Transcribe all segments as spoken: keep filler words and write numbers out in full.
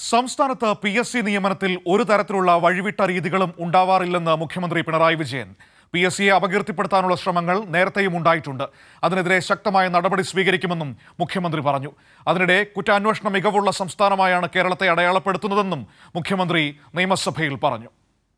സംസ്ഥാനത്ത് P S C നിയമനത്തിൽ ഒരു തരത്തിലുള്ള വഴിവിട്ട രീതികളും ഉണ്ടാവാറില്ലെന്ന് മുഖ്യമന്ത്രി പിണറായി വിജയൻ. പി എസ് സിയെ അപകീർത്തിപ്പെടുത്താനുള്ള ശ്രമങ്ങൾ നേരത്തെയും ഉണ്ടായിട്ടുണ്ട്. അതിനെതിരെ ശക്തമായ നടപടി സ്വീകരിക്കുമെന്നും മുഖ്യമന്ത്രി പറഞ്ഞു. അതിനിടെ കുറ്റാന്വേഷണ മികവുള്ള സംസ്ഥാനമായാണ് കേരളത്തെ അടയാളപ്പെടുത്തുന്നതെന്നും മുഖ്യമന്ത്രി നിയമസഭയിൽ പറഞ്ഞു.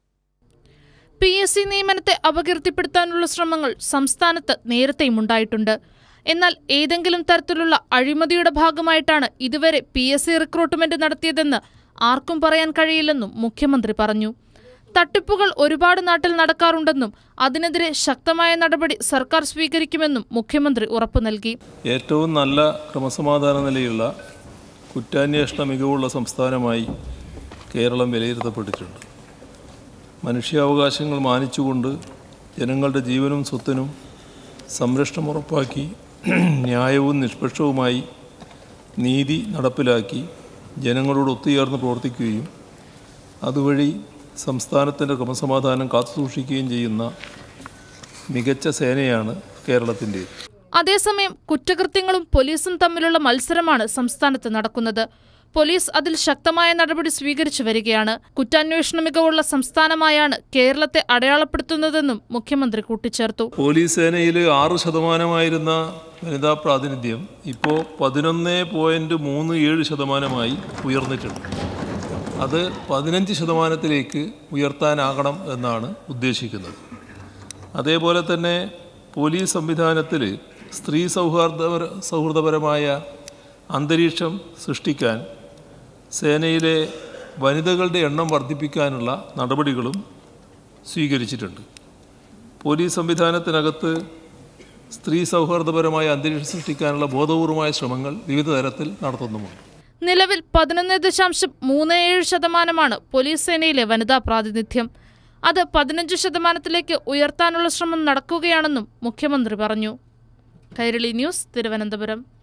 പി എസ് സി നിയമനത്തെ അപകീർത്തിപ്പെടുത്താനുള്ള ശ്രമങ്ങൾ സംസ്ഥാനത്ത് നേരത്തെയും ഉണ്ടായിട്ടുണ്ട്. എന്നാൽ ഏതെങ്കിലും തരത്തിലുള്ള അഴിമതിയുടെ ഭാഗമായിട്ടാണ് ഇതുവരെ പി എസ് സി റിക്രൂട്ട്മെന്റ് നടത്തിയതെന്ന് ആർക്കും പറയാൻ കഴിയില്ലെന്നും മുഖ്യമന്ത്രി പറഞ്ഞു. തട്ടിപ്പുകൾ ഒരുപാട് നാട്ടിൽ നടക്കാറുണ്ടെന്നും അതിനെതിരെ ശക്തമായ നടപടി സർക്കാർ സ്വീകരിക്കുമെന്നും മുഖ്യമന്ത്രി ഉറപ്പു നൽകി. ഏറ്റവും നല്ല ക്രമസമാധാന നിലയുള്ള കുറ്റാന്വേഷണ മികവുള്ള സംസ്ഥാനമായി കേരളം വിലയിരുത്തപ്പെട്ടിട്ടുണ്ട്. മനുഷ്യാവകാശങ്ങൾ മാനിച്ചുകൊണ്ട് ജനങ്ങളുടെ ജീവനും സ്വത്തിനും സംരക്ഷണം ഉറപ്പാക്കി ന്യായവും നിഷ്പക്ഷവുമായി നീതി നടപ്പിലാക്കി ജനങ്ങളോട് ഒത്തുചേർന്ന് പ്രവർത്തിക്കുകയും അതുവഴി സംസ്ഥാനത്തിൻ്റെ ക്രമസമാധാനം കാത്തുസൂക്ഷിക്കുകയും ചെയ്യുന്ന മികച്ച സേനയാണ് കേരളത്തിൻ്റെ. അതേസമയം കുറ്റകൃത്യങ്ങളും പോലീസും തമ്മിലുള്ള മത്സരമാണ് സംസ്ഥാനത്ത് നടക്കുന്നത്. പോലീസ് അതിൽ ശക്തമായ നടപടി സ്വീകരിച്ചു വരികയാണ്. കുറ്റാന്വേഷണ മികവുള്ള സംസ്ഥാനമായാണ് കേരളത്തെ അടയാളപ്പെടുത്തുന്നതെന്നും മുഖ്യമന്ത്രി കൂട്ടിച്ചേർത്തു. പോലീസ് സേനയിൽ ആറ് ശതമാനമായിരുന്ന വനിതാ പ്രാതിനിധ്യം ഇപ്പോൾ പതിനൊന്ന് പോയിന്റ് മൂന്ന് ഏഴ് ശതമാനമായി ഉയർന്നിട്ടുണ്ട്. അത് പതിനഞ്ച് ശതമാനത്തിലേക്ക് ഉയർത്താനാകണം എന്നാണ് ഉദ്ദേശിക്കുന്നത്. അതേപോലെ തന്നെ പോലീസ് സംവിധാനത്തിൽ സ്ത്രീ സൗഹാർദ്ദപര സൗഹൃദപരമായ അന്തരീക്ഷം സൃഷ്ടിക്കാൻ സേനയിലെ വനിതകളുടെ എണ്ണം വർദ്ധിപ്പിക്കാനുള്ള നടപടികളും സ്വീകരിച്ചിട്ടുണ്ട്. പോലീസ് സംവിധാനത്തിനകത്ത് സ്ത്രീ സൗഹാർദ്ദപരമായ അന്തരീക്ഷം സൃഷ്ടിക്കാനുള്ള ബോധപൂർവമായ ശ്രമങ്ങൾ വിവിധ തരത്തിൽ നടത്തുന്നുമുണ്ട്. നിലവിൽ പതിനൊന്ന് ദശാംശം മൂന്ന് ഏഴ് ശതമാനമാണ് പോലീസ് സേനയിലെ വനിതാ പ്രാതിനിധ്യം. അത് പതിനഞ്ച് ശതമാനത്തിലേക്ക് ഉയർത്താനുള്ള ശ്രമം നടക്കുകയാണെന്നും മുഖ്യമന്ത്രി പറഞ്ഞു. കൈരളി ന്യൂസ്, തിരുവനന്തപുരം.